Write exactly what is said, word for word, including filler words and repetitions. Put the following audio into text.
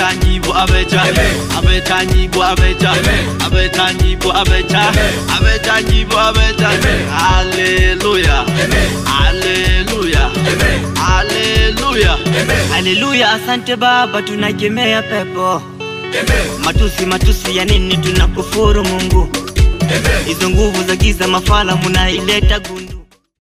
abetanyibo abecha abetanyibo abecha abetanyibo abecha abetanyibo abecha. Hallelujah, hallelujah, hallelujah, hallelujah. Asante Baba, tunakemea pepo. Matusi matusi ya nini, tunakufuru Mungu. Hizo nguvu za giza mafala munaileta gundu.